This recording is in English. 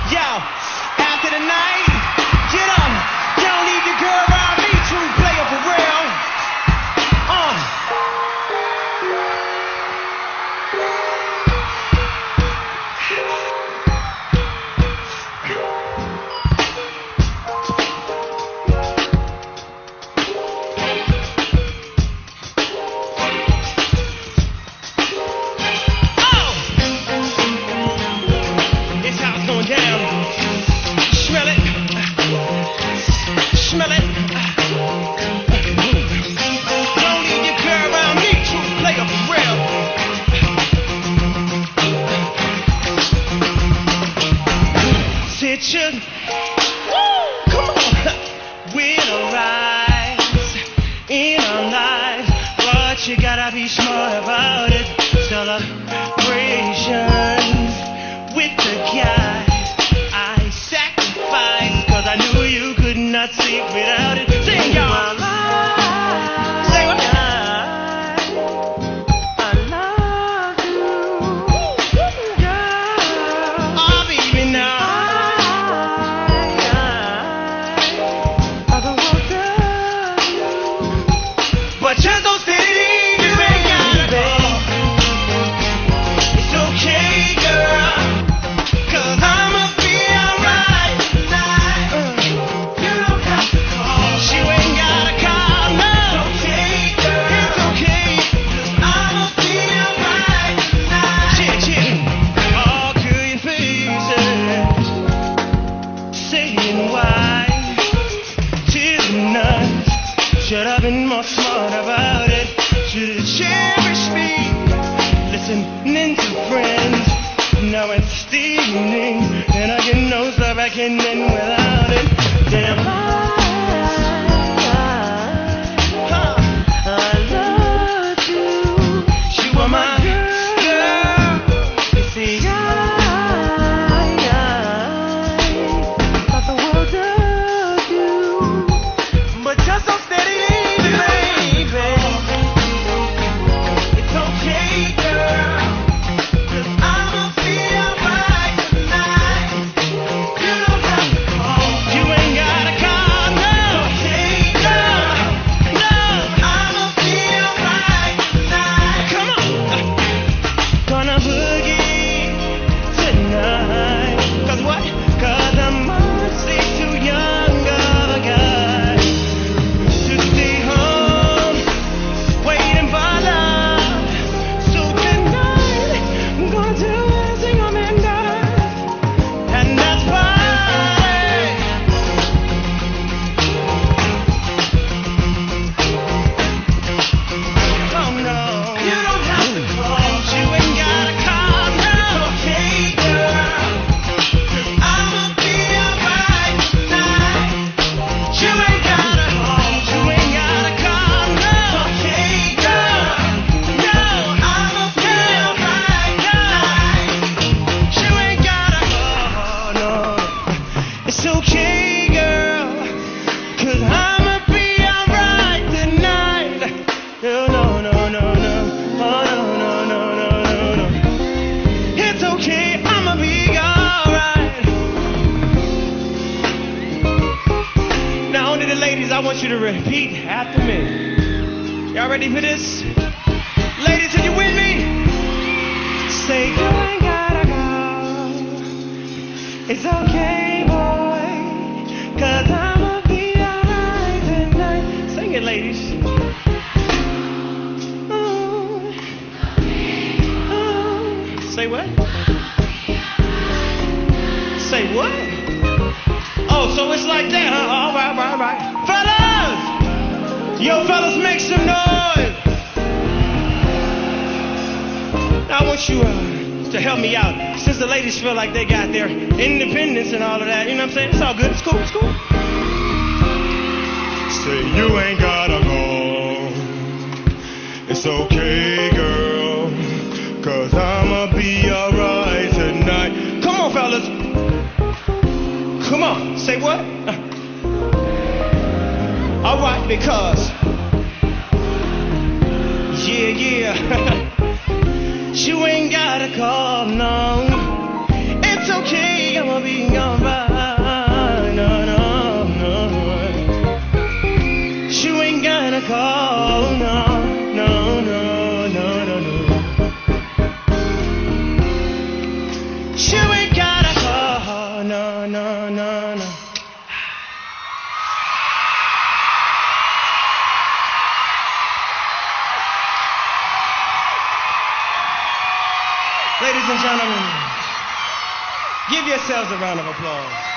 Yo, after the night, get up. Don't leave your girl around me, true player for real. Smell it. Don't leave your girl around me, true player for real. Sit you, come on. We're the rise in our lives, but you gotta be smart about it. Celebrations with the guys I sacrificed, 'cause I knew you could not sleep without it. Sing y'all. Say what? I love you, girl. Oh, baby, now. I don't want to, but just don't stay. You ain't gotta go. It's okay, girl, 'cause I'ma be alright tonight. You don't have to call. You ain't gotta call, no. It's okay, girl. It's okay, 'cause I'ma be alright tonight. Yeah. All curious faces saying why. Tears and nuts. Should have been more smart about it. Should've cherished me. Listening to friends. Now it's steaming, and I get no stuff I can end without it. Damn. I love you. You are my girl. You see, thought the world of you, but just so steady, baby. It's okay, girl, 'cause I'ma be alright tonight. You don't have to call. You ain't gotta call, no. Okay, girl, no. I'ma be alright tonight. Come on. Gonna boogie tonight. 'Cause what? 'Cause I'm honestly too young of a guy to stay home waiting for love. So tonight I'm gonna do everything I'm in does, and that's party. Oh no, you don't have to call. You ain't gotta call, no. Okay, girl, 'cause I'ma be alright tonight. You ain't gotta call. You ain't gotta call, no. Okay, girl, no. I'ma be alright tonight. You ain't gotta call, no. It's okay, girl, 'cause I'ma be alright tonight. No, no, no, no, no. Oh, no, no, no, no, no, no. It's okay, I'ma be alright. Now, only the ladies, I want you to repeat after me. Y'all ready for this? Ladies, are you with me? Say, you ain't gotta go. It's okay, boy, 'cause I'ma be alright tonight. Sing it, ladies. Say what? Say what? Oh, so it's like that, huh? All right, right, right. Fellas! Yo, fellas, make some noise! Now I want you to help me out. Since the ladies feel like they got their independence and all of that, you know what I'm saying? It's all good, it's cool, it's cool. Say you ain't gotta go. It's okay, girl, 'cause I'ma be alright tonight. Come on, fellas. Come on, say what? Alright, because yeah. You ain't gotta call, no. It's okay, I'ma be na na. Ladies and gentlemen, give yourselves a round of applause.